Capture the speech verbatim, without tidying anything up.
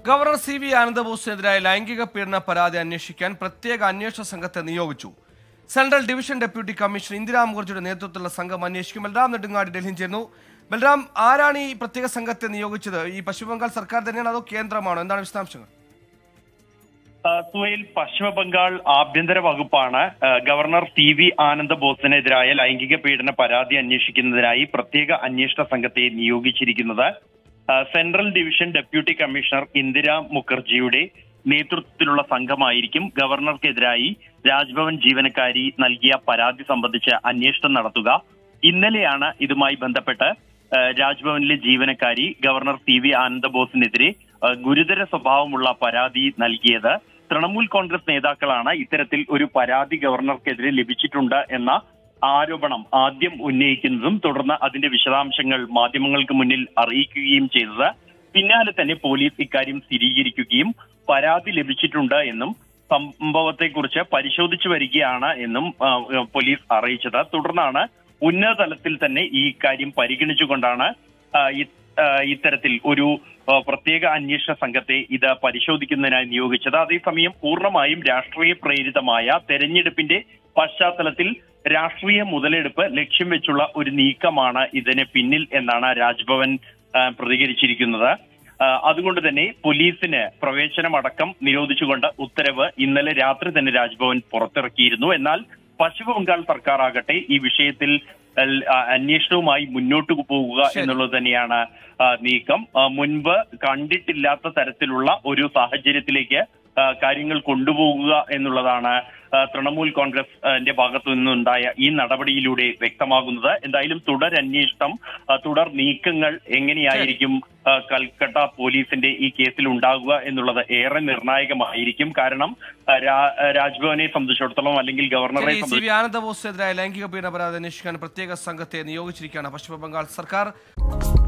Governor C V ആനന്ദബോസിനെതിരായ ലൈംഗിക പീഡന പരാതി അന്വേഷിക്കാൻ പ്രത്യേക അന്വേഷണ സംഘത്തെ നിയോഗിച്ചു. Central division deputy commissioner Indira മുഖർജിയുടെ നേതൃത്വത്തിലുള്ള സംഘം അന്വേഷിക്കും. ബൽറാം നെടുങ്ങാടി ഡൽഹിയിൽ ചേർന്നു. ബൽറാം, ആരാണ് ഈ പ്രത്യേക സംഘത്തെ നിയോഗിച്ചത്? ഈ പശ്ചിമ ബംഗാൾ സർക്കാർ തന്നെയാണോ അതോ കേന്ദ്രമാണോ? എന്താണ് വിശദാംശങ്ങൾ? സുഹൈൽ, പശ്ചിമ ബംഗാൾ ആഭ്യന്തര വകുപ്പാണ് ഗവർണർ സി വി ആനന്ദബോസിനെതിരായ ലൈംഗിക പീഡന പരാതി അന്വേഷിക്കുന്നതിനായി പ്രത്യേക അന്വേഷണ സംഘത്തെ നിയോഗിച്ചിരിക്കുന്നത്. Central division deputy commissioner Indira മുഖർജിയുടെ നേതൃത്വത്തിലുള്ള സംഘമായിരിക്കും ഗവർണർക്കെതിരായി രാജ്ഭവൻ ജീവനക്കാരി നൽകിയ പരാതി സംബന്ധിച്ച് അന്വേഷണം നടത്തുക. ഇന്നലെയാണ് ഇതുമായി ബന്ധപ്പെട്ട് രാജ്ഭവനിലെ ജീവനക്കാരി ഗവർണർ സി വി ആനന്ദബോസിനെതിരെ ഗുരുതര സ്വഭാവമുള്ള പരാതി നൽകിയത്. തൃണമൂൽ കോൺഗ്രസ് നേതാക്കളാണ് ഇത്തരത്തിൽ ഒരു പരാതി ഗവർണർക്കെതിരെ ലഭിച്ചിട്ടുണ്ട് എന്ന ആരോപണം ആദ്യം ഉന്നയിക്കുന്നതും തുടർന്ന് അതിന്റെ വിശദാംശങ്ങൾ മാധ്യമങ്ങൾക്ക് മുന്നിൽ അറിയിക്കുകയും ചെയ്തത്. പിന്നാലെ തന്നെ പോലീസ് ഇക്കാര്യം സ്ഥിരീകരിക്കുകയും പരാതി ലഭിച്ചിട്ടുണ്ട് എന്നും സംഭവത്തെക്കുറിച്ച് പരിശോധിച്ചു വരികയാണ് എന്നും പോലീസ് അറിയിച്ചത്. തുടർന്നാണ് ഉന്നത തലത്തിൽ തന്നെ ഈ കാര്യം പരിഗണിച്ചുകൊണ്ടാണ് ഇത്തരത്തിൽ ഒരു പ്രത്യേക അന്വേഷണ സംഘത്തെ ഇത് പരിശോധിക്കുന്നതിനായി നിയോഗിച്ചത്. അതേസമയം പൂർണ്ണമായും രാഷ്ട്രീയ പ്രേരിതമായ തെരഞ്ഞെടുപ്പിന്റെ പശ്ചാത്തലത്തിൽ രാഷ്ട്രീയ മുതലെടുപ്പ് ലക്ഷ്യം വെച്ചുള്ള ഒരു നീക്കമാണ് ഇതിന് പിന്നിൽ എന്നാണ് രാജ്ഭവൻ പ്രതികരിച്ചിരിക്കുന്നത്. അതുകൊണ്ട് തന്നെ പോലീസിന് പ്രവേശനമടക്കം നിരോധിച്ചുകൊണ്ട് ഉത്തരവ് ഇന്നലെ രാത്രി തന്നെ രാജ്ഭവൻ പുറത്തിറക്കിയിരുന്നു. എന്നാൽ പശ്ചിമ ബംഗാൾ സർക്കാർ ആകട്ടെ ഈ വിഷയത്തിൽ അന്വേഷണവുമായി മുന്നോട്ട് പോകുക എന്നുള്ളത് തന്നെയാണ് നീക്കം. മുൻപ് കണ്ടിട്ടില്ലാത്ത തരത്തിലുള്ള ഒരു സാഹചര്യത്തിലേക്ക് കാര്യങ്ങൾ കൊണ്ടുപോകുക എന്നുള്ളതാണ് തൃണമൂൽ കോൺഗ്രസിന്റെ ഭാഗത്തു നിന്നുണ്ടായ ഈ നടപടിയിലൂടെ വ്യക്തമാകുന്നത്. എന്തായാലും തുടരന്വേഷണം, തുടർ നീക്കങ്ങൾ എങ്ങനെയായിരിക്കും കൽക്കട്ട പോലീസിന്റെ ഈ കേസിൽ ഉണ്ടാകുക എന്നുള്ളത് ഏറെ നിർണായകമായിരിക്കും. കാരണം രാജ്ഭവനെ സംബന്ധിച്ചിടത്തോളം അല്ലെങ്കിൽ ഗവർണറെ സംബന്ധിച്ച് ആനന്ദബോസിനെതിരായ ലൈംഗിക പീഡന പരാതി അന്വേഷിക്കാൻ പ്രത്യേക സംഘത്തെ നിയോഗിച്ചിരിക്കുകയാണ് പശ്ചിമ ബംഗാൾ സർക്കാർ.